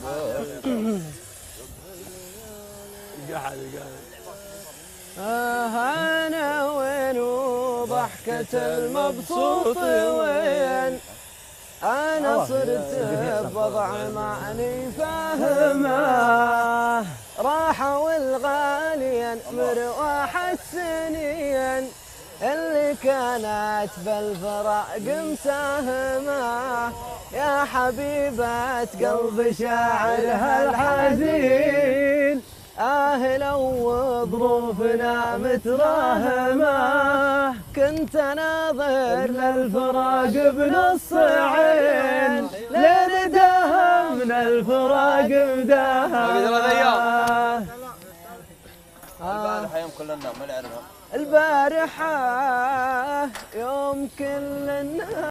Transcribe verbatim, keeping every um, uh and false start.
انا وين وضحكة المبسوط وين، انا صرت بوضع معني فاهمه، راحوا الغاليا مروح السنين اللي كانت بالفراق مساهمه، يا حبيبة قلب شاعرها الحزين، آه لو ظروفنا متراهمة كنت ناظر للفراق بنص عين، لين داهمنا الفراق مداهمة. البارحة يوم كلنا ما نعرفها، البارحة يوم كلنا